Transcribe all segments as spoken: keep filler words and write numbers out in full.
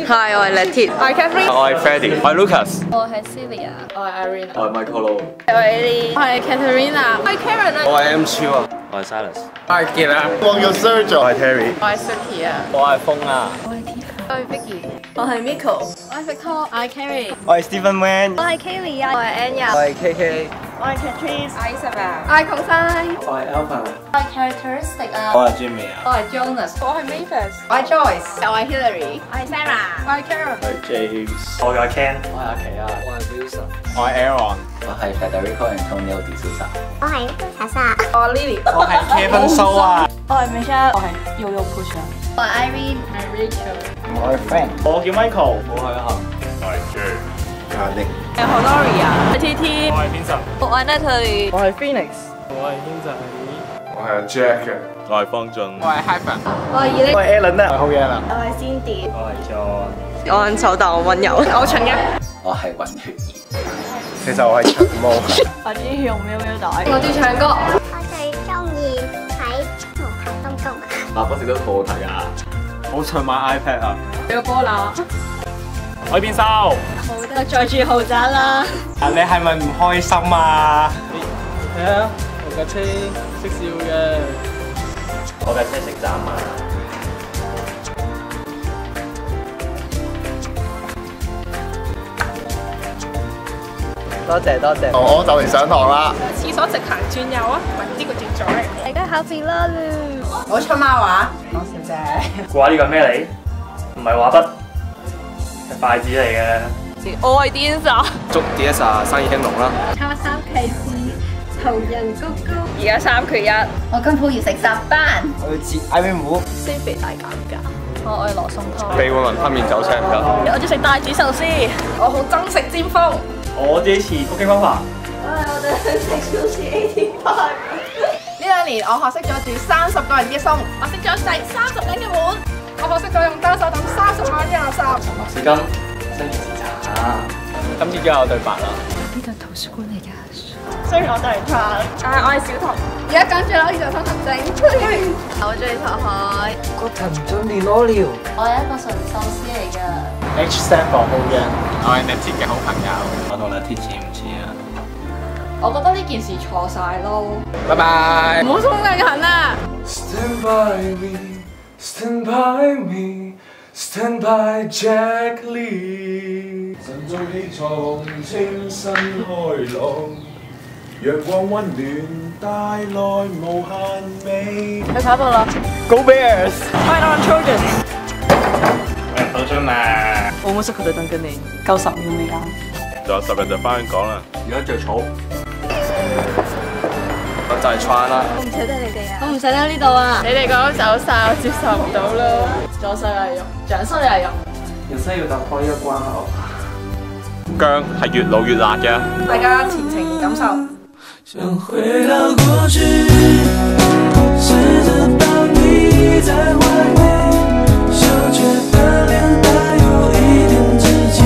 Hi， 我係 Letty。 我係 Catherine。 我係 Freddie。我係 Lucas。 我係 Celia。我係 Irene。 我係 Michael。 我係 Ellie。 我係 Catherine。我係 Karen 啊。 我係 M超啊。我係 Silas。 我係傑啊。我叫 Sergio。 我係 Terry。 我係 Suki 啊。 我係風啊。 我係 Tifa。 我係 Vicky。 我係 Miko。 我係 Victor。我係 Carrie。 我係 Stephen Wan。 我係 Kaylee 啊。我係 Anya。 我係 K K。 我係 Catrice。我係 Isabel。 我係 Konsai。 我係 Alpha。 我係 Characteristic 啊。 我係 Jimmy 啊。 我係 Jonas。 我係 Mavis。 我係 Joyce。 我係 Hillary。我係 Sarah。我係 Karen。 我係 James。我係 Ken。我係阿奇啊。我係 Wilson。 我係 Aaron。 我係 Federico Antonio De Souza。 我係查莎。 我係 Lily。 我係 Kevin So 啊。 我係 Michelle。我係 Yoyo Push 啊。我係 Irene。 我係 Rachel。 我係 Frank。 我叫 Michael。 我係阿恒。我係 J。 阿力。 我係 Honoria。我係 T T。 我係 Vincent。 我係 Natalie。 我係 Phoenix。 我係軒仔。 我係 Jack 嘅。 我係方俊。 我係 Hyper。 我係 Ellie。 我係 Alan 啊。我係好嘢啦。 我係 Cindy。 我係 John。 我很醜但我溫柔。 我係秦嘅。 我係混血兒。 其實我係長毛。 我中意用喵喵袋。 我中意唱歌。 我最中意睇無頭東東。 嗱，嗰時都好好睇啊！ 好想買 iPad 啊！ 你個波啦。 我喺邊收？ 好得再住豪宅啦。 啊，你係咪唔開心啊？睇下我架車識笑嘅。 我架車識斬啊！ 多謝多謝。 我就嚟上堂啦。 廁所直行轉右啊，唔係呢個轉左嚟。 大家考試啦！ 我出貓啊！講笑啫。 話呢個咩嚟？唔係畫筆，係筷子嚟嘅。 我係 Dancer。 祝 D S 生意興隆啦！ 叉三騎士，頭人高高。 而家三缺一。 我今鋪要食十班。 我要切 I V 五。 先肥大減價。我愛羅宋湯。 秘碗雲吞麵走車唔得。 我中意食帶子壽司。 我好憎食尖峰。 我自己似福京方法。 唉，我哋去食 sushi eighty five。 呢兩年我學識咗煮三十個人嘅餸，我識咗洗三十人嘅碗，我學識咗用單手抌三十萬啲垃圾。 麥士金，西蓮士茶。 今次都有對白啦。 呢度圖書館嚟㗎。 雖然我都係差，但係我係小童。而家跟住攞呢個通行證。 我中意拓海。 個藤準備攞料。 我係一個純壽司嚟㗎。 H stand for 好嘅。我係 Letty 嘅好朋友。 我同 Letty 似唔似啊？ 我覺得呢件事錯晒咯。 拜拜。 唔好鬆緊痕啊！ Stand by me, stand by me, stand by Jack Lee。晨早起床，清新開朗，陽光溫暖，帶來無限美。 去跑步啦 Go Bears！ ！Fight on Trojans！ 喂，到咗嘛？ 我冇識佢哋等緊你，夠十秒未啊？ 仲有十日就翻香港啦。 如果着草，我就係穿啦。 我唔捨得你哋啊！我唔捨得呢度啊！ 你哋講走晒，我接受唔到咯。 左手又肉，掌心又肉。 人生要突破呢個關口。 薑係越老越辣嘅。 大家前程感受。 想回到過去，試着把你在懷裡，羞怯的臉帶有一點直接，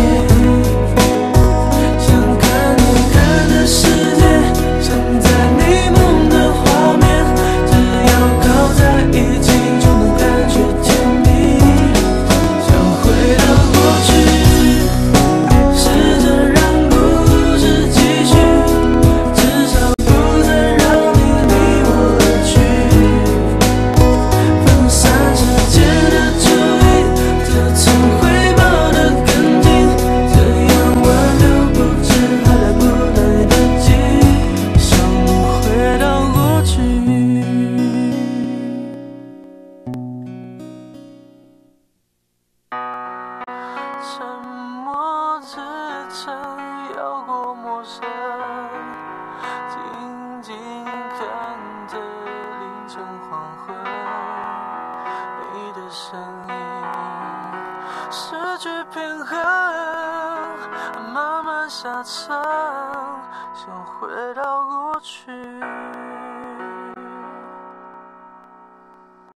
想看你看的世界，想在你夢的畫面，只要靠在一起就能感覺甜蜜。想回到過去，試着讓故事繼續，至少不再讓你離我而去，分散時間的注意，這次回報的更近，這樣挽留不止還來不來得及，想回到過去。沉默支撐搖過陌生，靜靜看着凌晨黃昏，你的身影失去平衡，慢慢下沉，想回到過去。